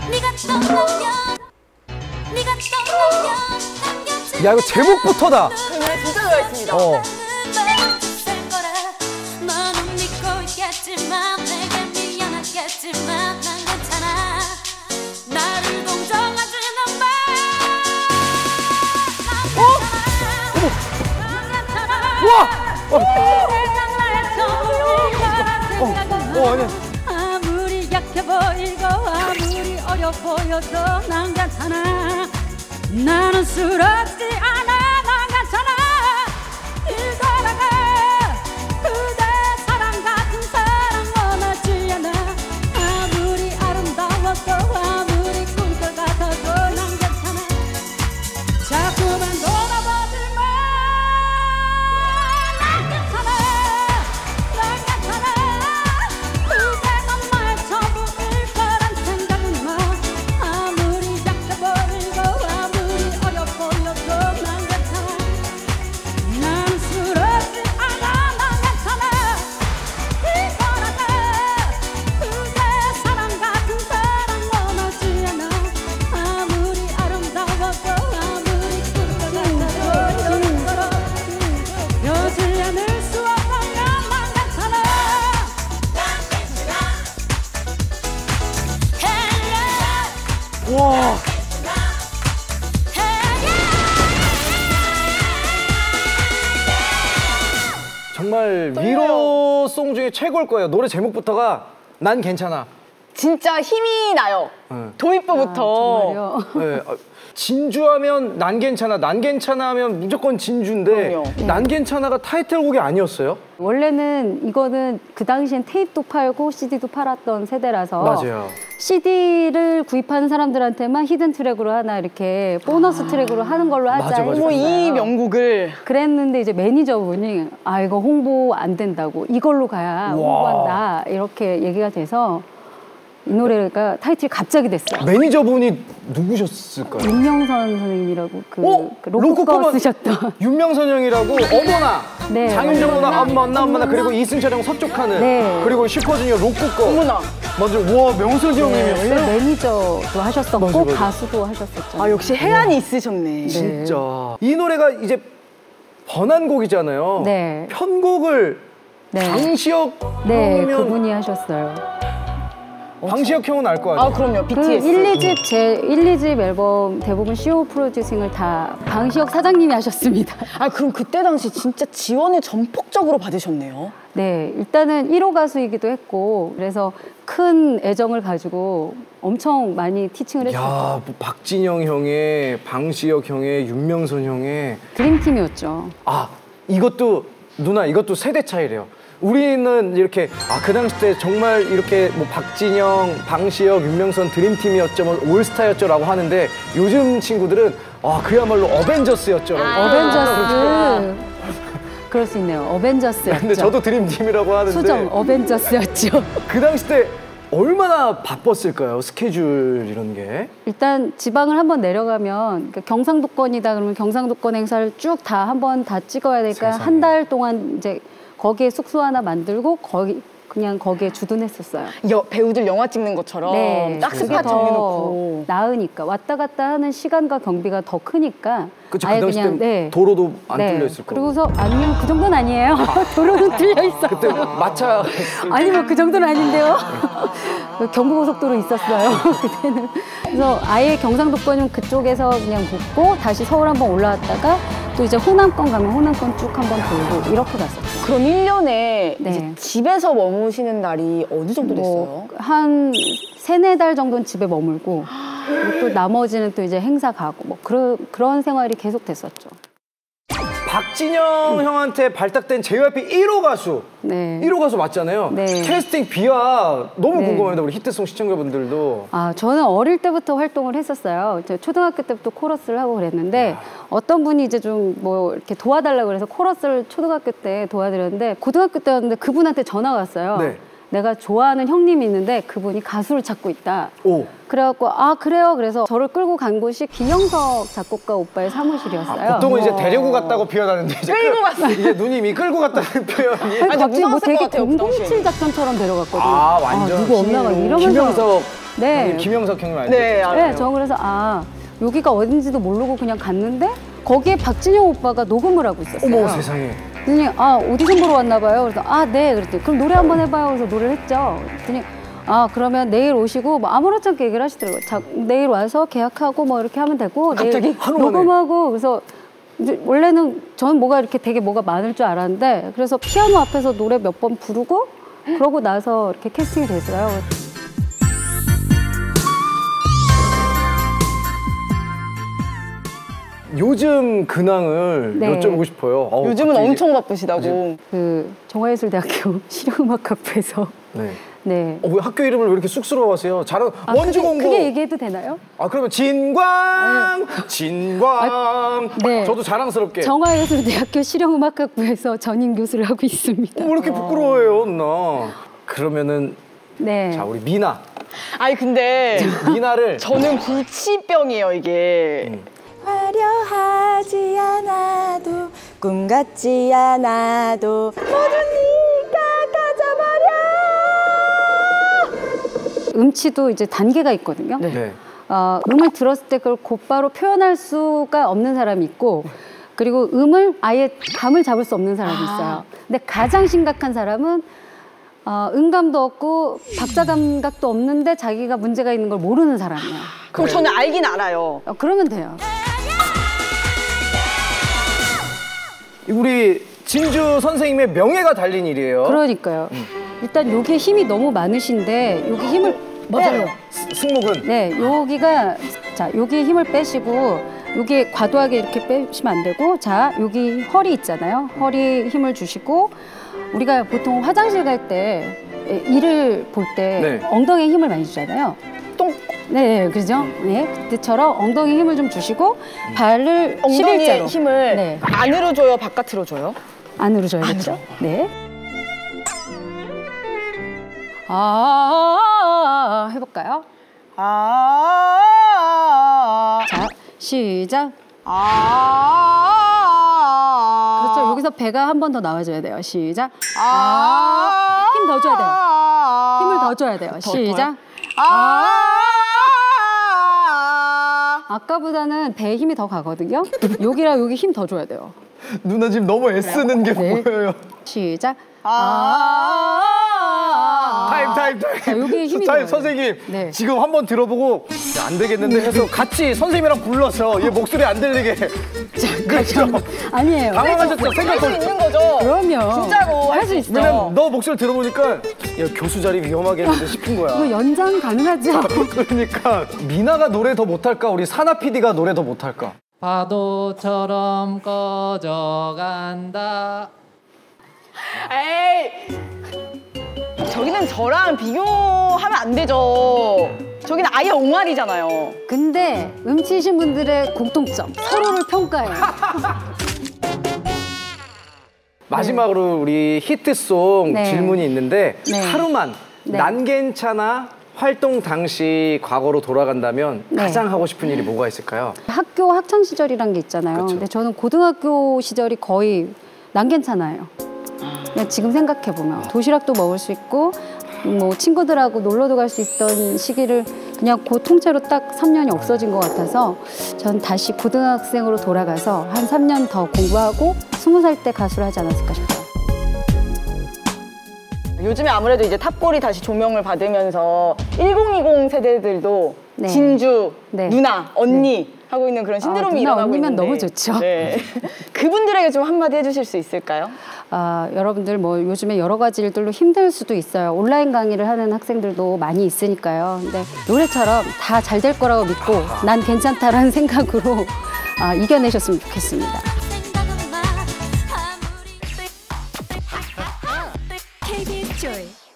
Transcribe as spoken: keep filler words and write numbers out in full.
야, 이거 제목부터다. 네, 진짜 좋아했습니다. 어. 우와! 어. 어, 어, 아니. 아무리 약해 보이고 아무리 어려 보여도 난 괜찮아. 나는 쓰러지지 않아. 난 괜찮아. 이거라가 그대 사랑 같은 사랑 원하지 않아. 아무리 아름다워도 아무리 꿈꿔 같아도 난 괜찮아. 자꾸만 돌아보지 마. 와. 정말 위로송 중에 최고일 거예요. 노래 제목부터가 난 괜찮아. 진짜 힘이 나요. 네. 도입부부터. 아, 정말요? 네. 진주하면 난 괜찮아, 난 괜찮아 하면 무조건 진주인데 그럼요. 난 괜찮아가 타이틀곡이 아니었어요? 원래는 이거는 그 당시엔 테이프도 팔고 씨디도 팔았던 세대라서 맞아요. 씨디를 구입하는 사람들한테만 히든 트랙으로 하나 이렇게 보너스 트랙으로 하는 걸로 하자. 맞아, 맞아. 어머, 이 명곡을. 그랬는데 이제 매니저분이 아 이거 홍보 안 된다고 이걸로 가야 홍보한다 이렇게 얘기가 돼서 이 노래가 타이틀이 갑자기 됐어요. 매니저분이 누구셨을까요? 윤명선 선생님이라고 그, 어? 그 로코커 로코커만- 쓰셨던 윤명선 형이라고 어머나, 네, 장윤정 누나 엄마 엄마 엄마나 어머나. 그리고 이승철 형 서쪽하늘 네. 그리고 슈퍼주니어 로코커 어머나. 맞아. 와, 명선 네, 형님이었어요? 원래 매니저도 하셨었고 맞아, 맞아. 가수도 하셨었죠. 아, 역시 해안이 있으셨네. 진짜. 이 노래가 이제 번안곡이잖아요. 네. 편곡을 네. 방시혁 네, 형이면 그분이 하셨어요. 방시혁 형은 알 거 아니에요? 아, 그럼요. 그 비티에스. 일, 이 집 제 일, 이 집 앨범 대부분 씨오 프로듀싱을 다 방시혁 사장님이 하셨습니다. 아, 그럼 그때 당시 진짜 지원을 전폭적으로 받으셨네요. 네, 일단은 일 호 가수이기도 했고 그래서 큰 애정을 가지고 엄청 많이 티칭을 했었죠. 야, 뭐 박진영 형의, 방시혁 형의, 윤명선 형의 드림팀이었죠. 아, 이것도 누나 이것도 세대 차이래요. 우리는 이렇게 아, 그 당시 때 정말 이렇게 뭐 박진영, 방시혁, 윤명선 드림팀이었죠, 뭐 올스타였죠라고 하는데 요즘 친구들은 아, 그야말로 어벤져스였죠. 어벤져스. 그럴 수 있네요. 어벤져스였죠. 근데 저도 드림팀이라고 하는데 수정 어벤져스였죠. 그 당시 때 얼마나 바빴을까요? 스케줄 이런 게. 일단 지방을 한번 내려가면 그러니까 경상도권이다 그러면 경상도권 행사를 쭉 다 한번 다 찍어야 되니까 세상에. 한 달 동안 이제 거기에 숙소 하나 만들고 거기 그냥 거기에 주둔했었어요. 여, 배우들 영화 찍는 것처럼 네, 딱 그게 스팟 더 정해놓고. 나으니까 왔다 갔다 하는 시간과 경비가 더 크니까 그쵸, 그 아예 당시 그냥 때 네. 도로도 안 네. 뚫려 있을 거고. 그리고서 아니면 그 정도는 아니에요. 도로는 뚫려 있어요. 그때 마차 아니 뭐 그 정도는 아닌데요. 경부고속도로 있었어요. 그때는. 그래서 아예 경상도권이면 그쪽에서 그냥 붙고 다시 서울 한번 올라왔다가 또 이제 호남권 가면 호남권 쭉 한번 돌고 이렇게 갔었죠. 그럼 일 년에 네. 이제 집에서 머무시는 날이 어느 정도 됐어요? 뭐 한 세네 달 정도는 집에 머물고 그리고 또 나머지는 또 이제 행사 가고 뭐 그런 그런 생활이 계속 됐었죠. 박진영 형한테 발탁된 제이와이피 일 호 가수. 네. 일 호 가수 맞잖아요. 네. 캐스팅 비화 너무 네. 궁금합니다. 우리 히트송 시청자분들도. 아, 저는 어릴 때부터 활동을 했었어요. 저 초등학교 때부터 코러스를 하고 그랬는데 어떤 분이 이제 좀 뭐 이렇게 도와달라고 그래서 코러스를 초등학교 때 도와드렸는데 고등학교 때였는데 그분한테 전화가 왔어요. 네. 내가 좋아하는 형님이 있는데 그분이 가수를 찾고 있다. 오. 그래갖고 아 그래요. 그래서 저를 끌고 간 곳이 김영석 작곡가 오빠의 사무실이었어요. 아, 보통은 이제 데리고 갔다고 표현하는데 이제 끌고 갔어요. 이제 누님이 끌고 갔다는 표현이. 아니, 아니, 갑자기 뭐 무서웠을 되게 것 같아요, 그 당시에. 공공칠 작전처럼 데려갔거든요. 아 완전. 아, 누구 없나 봐 신인. 이러면서. 김영석. 네. 형님, 김영석 형님 알죠? 네, 알아요. 네, 저 그래서 아 여기가 어딘지도 모르고 그냥 갔는데 거기에 박진영 오빠가 녹음을 하고 있었어요. 어머 세상에. 그랬더니 아 오디션 보러 왔나 봐요. 그래서 아 네 그랬더니 그럼 노래 한번 해봐요. 그래서 노래를 했죠. 그랬더니 아 그러면 내일 오시고 뭐 아무렇지 않게 얘기를 하시더라고요. 자, 내일 와서 계약하고 뭐 이렇게 하면 되고 갑자기 내일 하루 만에? 녹음하고 그래서 이제 원래는 저는 뭐가 이렇게 되게 뭐가 많을 줄 알았는데 그래서 피아노 앞에서 노래 몇 번 부르고 그러고 나서 이렇게 캐스팅이 됐어요. 요즘 근황을 네. 여쭤보고 싶어요. 어우, 요즘은 갑자기 엄청 바쁘시다고. 그 정화예술대학교 실용음악학부에서 네. 네. 어, 왜 학교 이름을 왜 이렇게 쑥스러워하세요? 잘은 아, 원주 그게, 공부. 그게 얘기해도 되나요? 아 그러면 진광, 진광. 네. 저도 자랑스럽게. 정화예술대학교 실용음악학부에서 전임 교수를 하고 있습니다. 어, 왜 이렇게 부끄러워해요, 누나? 그러면은 네. 자 우리 미나, 아니 근데 미나를 저는 불치병이에요 이게. 음. 화려하지 않아도 꿈 같지 않아도 모두 네가 가져버려. 음치도 이제 단계가 있거든요. 네. 어, 음을 들었을 때 그걸 곧바로 표현할 수가 없는 사람이 있고 그리고 음을 아예 감을 잡을 수 없는 사람이 있어요. 근데 가장 심각한 사람은 어, 음감도 없고 박자 감각도 없는데 자기가 문제가 있는 걸 모르는 사람이에요. 그럼 그래. 저는 알긴 알아요. 어, 그러면 돼요. 우리 진주 선생님의 명예가 달린 일이에요. 그러니까요. 일단 여기에 힘이 너무 많으신데 여기 힘을 맞아요. 빼- 스- 승목은 네, 여기가 자 여기 힘을 빼시고 여기 과도하게 이렇게 빼시면 안 되고 자 여기 허리 있잖아요. 허리 힘을 주시고 우리가 보통 화장실 갈 때 이를 볼 때 네. 엉덩이에 힘을 많이 주잖아요. 똥 네, 네, 그죠? 네, 그때처럼 엉덩이 힘을 좀 주시고 발을 엉덩이에 십일자로 힘을 네. 안으로 줘요, 바깥으로 줘요? 안으로 줘야겠죠? 네. 아, 해볼까요? 아. 자, 시작. 아. 그렇죠. 여기서 배가 한 번 더 나와줘야 돼요. 시작. 아. 힘 더 줘야 돼요. 아. 힘을 더 줘야 돼요. 시작. 아. 아까보다는 배에 힘이 더 가거든요. 여기랑 여기 힘 더 줘야 돼요. 누나 지금 너무 애쓰는 게 네. 보여요. 시작. 아. 타임 타임 타임. 자, 여기에 힘이 타임 들어가요. 선생님 네. 지금 한번 들어보고 야, 안 되겠는데 해서 같이 선생님이랑 불러서 얘 목소리 안 들리게. 그렇죠. 아니에요. 당황하셨죠? 할 수 생각도. 있는 거죠? 그럼요. 진짜로 할 수 있어. 왜냐면 너 목소리 들어보니까 야 교수 자리 위험하겠는데 싶은 이거 거야. 연장 가능하죠? 그러니까 미나가 노래 더 못할까? 우리 사나 피디가 노래 더 못할까? 파도처럼 꺼져간다. 에이. 저기는 저랑 비교하면 안 되죠. 저기는 아예 옹알이잖아요. 근데 음치신 분들의 공통점 서로를 평가해요. 마지막으로 우리 히트송 네. 질문이 있는데 네. 하루만 네. 난 괜찮아 활동 당시 과거로 돌아간다면 네. 가장 하고 싶은 일이 뭐가 있을까요? 학교 학창 시절이란 게 있잖아요. 그쵸. 근데 저는 고등학교 시절이 거의 난 괜찮아요. 그냥 지금 생각해 보면 도시락도 먹을 수 있고 뭐 친구들하고 놀러도 갈 수 있던 시기를 그냥 그 통째로 딱 삼 년이 없어진 것 같아서 전 다시 고등학생으로 돌아가서 한 삼 년 더 공부하고 스무 살 때 가수를 하지 않았을까 싶어요. 요즘에 아무래도 이제 탑골이 다시 조명을 받으면서 일공이공 세대들도 네. 진주, 네. 누나, 언니 하고 있는 그런 신드롬이 누나, 일어나고 언니면 있는데 너무 좋죠. 네. 그분들에게 좀 한마디 해주실 수 있을까요? 아, 여러분들 뭐 요즘에 여러 가지 일들로 힘들 수도 있어요. 온라인 강의를 하는 학생들도 많이 있으니까요. 근데 노래처럼 다 잘 될 거라고 믿고 난 괜찮다라는 생각으로 아, 이겨내셨으면 좋겠습니다. 케이비에스 조이